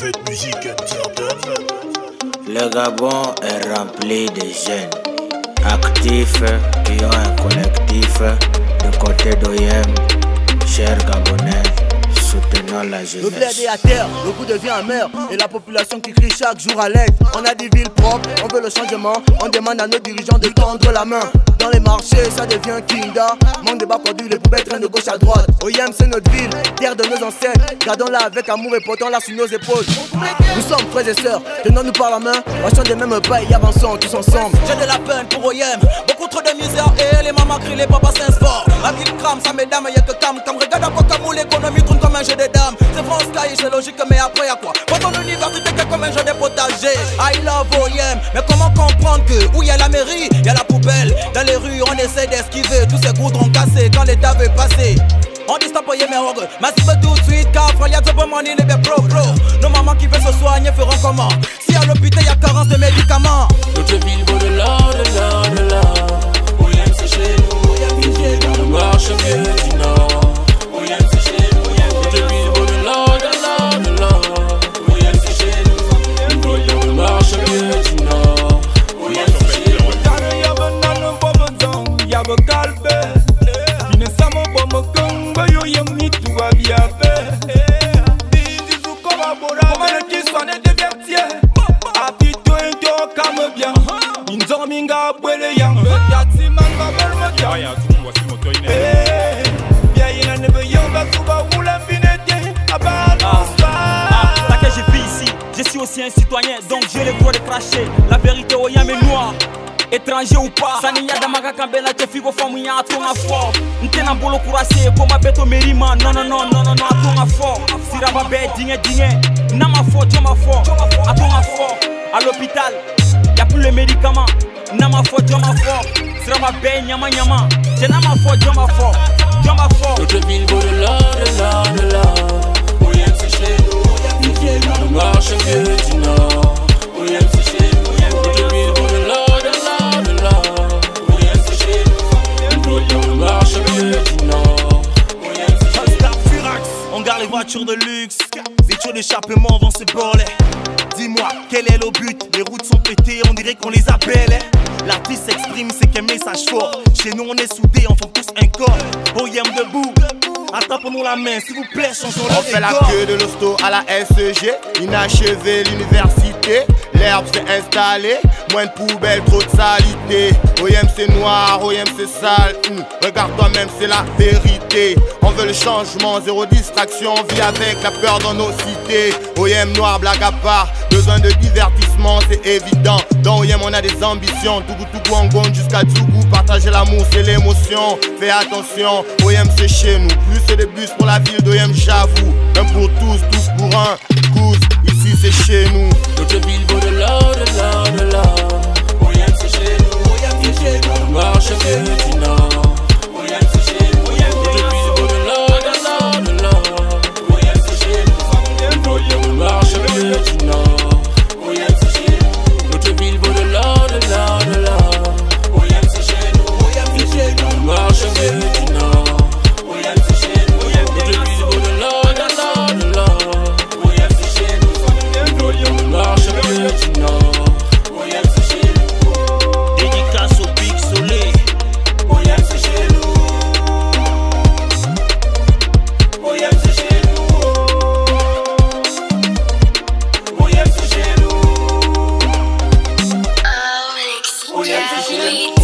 Cette musique Le Gabon est rempli de jeunes actifs qui ont un collectif de côté d'OIM. Chers Gabonais, soutenons la jeunesse. Le bled est à terre, le goût devient amer et la population qui crie chaque jour à l'aide. On a des villes propres, on veut le changement, on demande à nos dirigeants de tendre la main. Dans les marchés, ça devient Kinda. Manque de bas conduits, les poubelles traînent de gauche à droite. OIM c'est notre ville, terre de nos ancêtres. Gardons-la avec amour et portons-la sur nos épaules. Nous sommes frères et sœurs, tenons-nous par la main, marchons des mêmes pas et avançons tous ensemble. J'ai de la peine pour OIM, beaucoup trop de misère et les mamans crient, les papas s'insport. La ville crame, ça mesdames, y'a que cam. Regarde à quoi Camou, l'économie tourne comme un jeu de dames. C'est France Sky, c'est logique, mais après y'a quoi? Quand ton université qu'est comme un jeu de potager. I love OIM, mais comment comprendre que où y'a la mairie, y'a la poubelle. Dans les rues, on essaie d'esquiver tous ces goudrons cassés quand l'État veut passer. On dit stop OIM et orgue, massive tout de suite, car y'a de bon money, les pro. Nos mamans qui veulent se soigner feront comment? Si à l'hôpital y'a carence de médicaments. Notre ville vaut de l'or, de l'or, de l'or. OIM c'est chez nous, une vieille dans le marché vieux du Nord. OIM c'est chez nous, notre ville vaut de l'or, de l'or, de l'or. OIM c'est chez nous, une vieille dans le marché vieux du Nord. OIM c'est chez nous. Je suis aussi un citoyen, donc j'ai le droit de cracher. La vérité, OIM est noire, étranger ou pas. Saniya Damaka Kambela, tu figo famu ya atonga fort. Ntena bolo kurase, koma beto merima. Non, atonga fort. Siraba be dingue. Nama fort, joma fort. Atonga fort. À l'hôpital, y'a plus les médicaments. Nama fort, joma fort. Siraba be nyama. J'ai nama fort, joma fort. Notre ville vaut de l'or, de l'or, de l'or. OIM c'est chez nous. Une vieille dans le marché vieux du Nord. OIM c'est chez nous. Notre ville vaut de l'or, de l'or, de l'or. OIM c'est chez nous. Une vieille dans le marché vieux du Nord. OIM c'est chez nous. On garde les voitures de luxe, les tuyaux d'échappement vont se borler. Dis-moi, quel est le but? Les routes sont pétées, on dirait qu'on les appelle. L'artiste s'exprime, c'est qu'un message fort. Chez nous on est soudés, on forme tous un corps. OIM debout, attrapons-nous la main, s'il vous plaît, changeons le décor. On fait la queue de l'hosto à la SEG, inachevé l'université. L'herbe s'est installée, moins de poubelles, trop de salité. OIM c'est noir, OIM c'est sale. Regarde toi-même, c'est la vérité. On veut le changement, zéro distraction, on vit avec la peur dans nos cités. OIM noir, blague à part, besoin de divertissement, c'est évident. Dans OIM on a des ambitions, Tougou Angon jusqu'à Djougou. Partager l'amour c'est l'émotion, fais attention. OIM c'est chez nous, plus c'est des bus pour la ville d'OIM, j'avoue. Un pour tous, tous pour un, cause, ici c'est chez nous. Notre ville vaut de l'or, de l'or, de l'or. OIM c'est chez nous, une vieille dans le marché vieux du Nord. OIM c'est chez nous, notre ville vaut de l'or, de l'or, de l'or. OIM c'est chez nous, une vieille dans le marché vieux du Nord. OIM c'est chez nous, notre ville vaut de l'or, de l'or, de l'or. OIM c'est chez nous, une vieille dans le marché vieux du Nord. OIM c'est chez nous, notre ville vaut de l'or, de l'or, de l'or. OIM c'est chez nous, une vieille dans le marché vieux du Nord. OIM c'est chez nous. Dédicace au Big Soleil. OIM c'est chez nous. OIM c'est chez nous. OIM c'est chez nous. OIM c'est chez nous.